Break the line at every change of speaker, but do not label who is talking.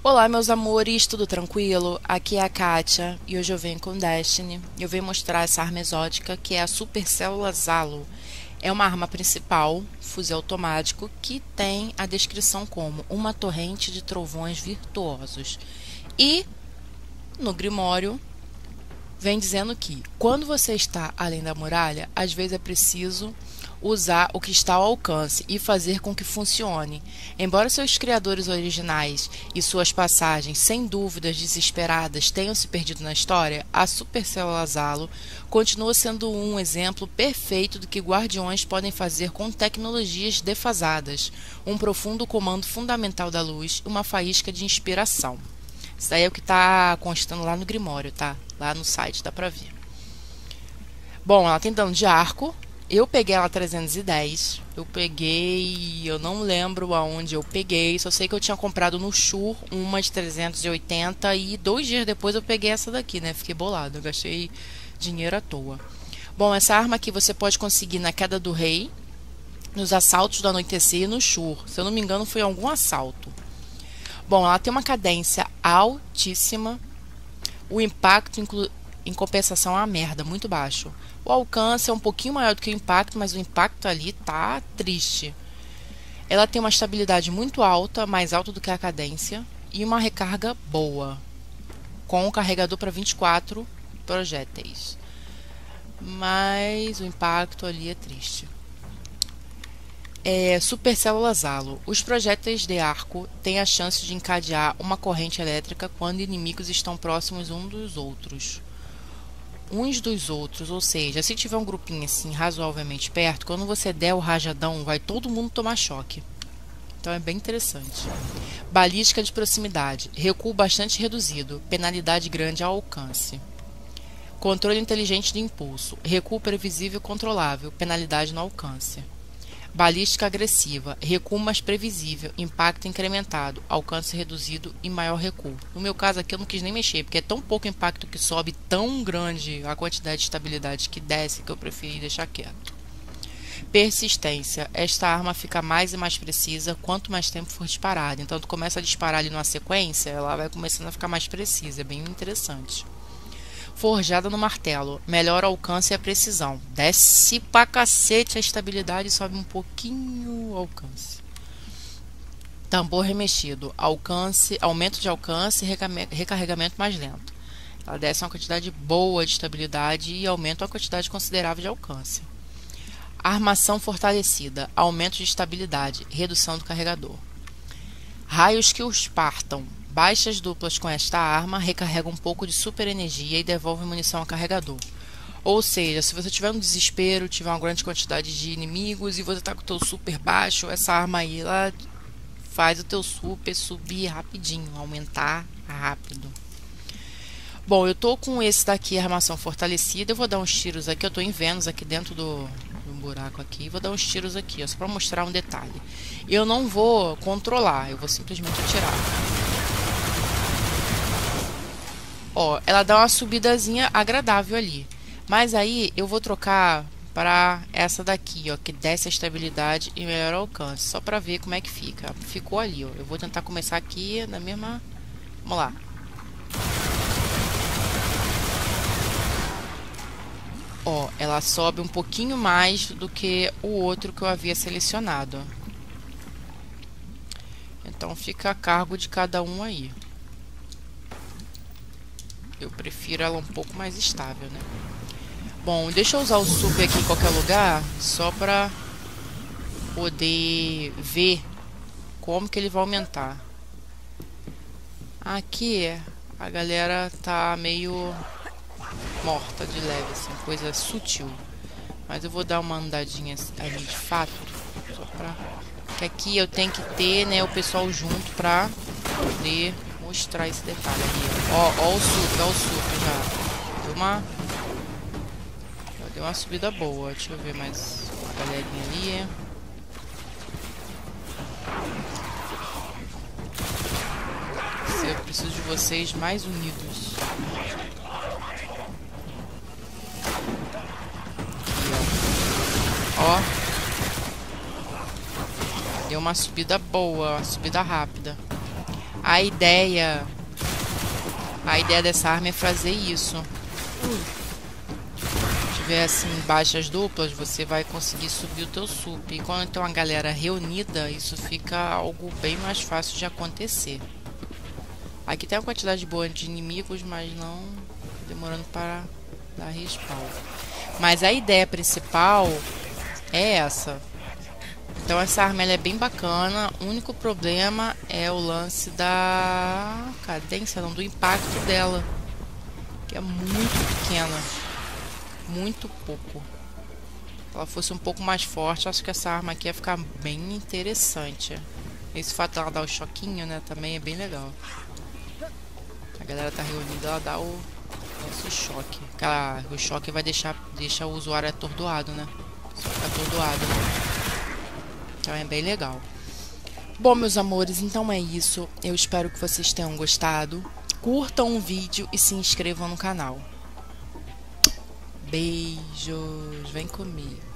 Olá, meus amores, tudo tranquilo? Aqui é a Kátia e hoje eu venho com Destiny. Eu venho mostrar essa arma exótica que é a Supercélula Zalo. É uma arma principal, fuzil automático, que tem a descrição como uma torrente de trovões virtuosos. E no Grimório vem dizendo que quando você está além da muralha, às vezes é preciso usar o que está ao alcance e fazer com que funcione. Embora seus criadores originais e suas passagens, sem dúvidas desesperadas, tenham se perdido na história, a Supercélula Zalo continua sendo um exemplo perfeito do que guardiões podem fazer com tecnologias defasadas, um profundo comando fundamental da luz e uma faísca de inspiração. Isso daí é o que está constando lá no Grimório, tá? Lá no site, dá pra ver. Bom, ela tem dano de arco. Eu peguei ela 310. Eu não lembro aonde eu peguei. Só sei que eu tinha comprado no Shur uma de 380 e 2 dias depois eu peguei essa daqui, né? Fiquei bolado, eu gastei dinheiro à toa. Bom, essa arma aqui você pode conseguir na Queda do Rei, nos assaltos do anoitecer e no Shur. Se eu não me engano, foi algum assalto. Bom, ela tem uma cadência altíssima. O impacto, em compensação, é uma merda, muito baixo. O alcance é um pouquinho maior do que o impacto, mas o impacto ali tá triste. Ela tem uma estabilidade muito alta, mais alta do que a cadência, e uma recarga boa, com um carregador para 24 projéteis. Mas o impacto ali é triste. Supercélula Zalo. Os projéteis de arco têm a chance de encadear uma corrente elétrica quando inimigos estão próximos uns dos outros. Ou seja, se tiver um grupinho assim razoavelmente perto, quando você der o rajadão, vai todo mundo tomar choque. Então é bem interessante. Balística de proximidade. Recuo bastante reduzido, penalidade grande ao alcance. Controle inteligente de impulso. Recuo previsível e controlável, penalidade no alcance. Balística agressiva, recuo mais previsível, impacto incrementado, alcance reduzido e maior recuo. No meu caso aqui eu não quis nem mexer, porque é tão pouco impacto que sobe, tão grande a quantidade de estabilidade que desce, que eu preferi deixar quieto. Persistência, esta arma fica mais e mais precisa quanto mais tempo for disparada. Então tu começa a disparar ali numa sequência, ela vai começando a ficar mais precisa, é bem interessante. Forjada no martelo, melhora o alcance e a precisão. Desce pra cacete a estabilidade e sobe um pouquinho o alcance. Tambor remexido, aumento de alcance e recarregamento mais lento. Ela desce uma quantidade boa de estabilidade e aumenta uma quantidade considerável de alcance. Armação fortalecida, aumento de estabilidade, redução do carregador. Raios que os partam. Baixas duplas com esta arma recarregam um pouco de super energia e devolvem munição ao carregador. Ou seja, se você tiver um desespero, tiver uma grande quantidade de inimigos e você está com o teu super baixo, essa arma aí ela faz o teu super subir rapidinho, aumentar rápido. Bom, eu tô com esse daqui, armação fortalecida. Eu vou dar uns tiros aqui, eu tô em Vênus aqui dentro do buraco aqui. Vou dar uns tiros aqui, ó, só para mostrar um detalhe. Eu não vou controlar, eu vou simplesmente atirar. Ó, ela dá uma subidazinha agradável ali. Mas aí eu vou trocar para essa daqui, ó, que desce a estabilidade e melhora o alcance. Só para ver como é que fica. Ficou ali, ó. Eu vou tentar começar aqui na mesma... Vamos lá. Ó, ela sobe um pouquinho mais do que o outro que eu havia selecionado. Então fica a cargo de cada um aí. Eu prefiro ela um pouco mais estável, né? Bom, deixa eu usar o super aqui em qualquer lugar, só pra poder ver como que ele vai aumentar. Aqui a galera tá meio morta de leve, assim, coisa sutil. Mas eu vou dar uma andadinha ali de fato, só pra... que aqui eu tenho que ter, né, o pessoal junto pra poder... mostrar esse detalhe ali. Ó o super já. Deu uma subida boa. Deixa eu ver mais a galerinha ali. Eu preciso de vocês mais unidos. Aqui, ó. Deu uma subida boa, uma subida rápida. A ideia dessa arma é fazer isso. Se tiver assim baixas duplas, você vai conseguir subir o teu sup. E quando tem uma galera reunida, isso fica algo bem mais fácil de acontecer. Aqui tem uma quantidade boa de inimigos, mas não demorando para dar respawn. Mas a ideia principal é essa. Então essa arma ela é bem bacana. O único problema é o lance da cadência, não, do impacto dela, que é muito pequena, muito pouco. Se ela fosse um pouco mais forte, acho que essa arma aqui ia ficar bem interessante. Esse fato dela dar o choquinho, né, também é bem legal. A galera tá reunida, ela dá o nosso choque. O choque vai deixa o usuário atordoado, né? Só fica atordoado. Então é bem legal. Bom, meus amores, então é isso. Eu espero que vocês tenham gostado. Curtam o vídeo e se inscrevam no canal. Beijos. Vem comigo.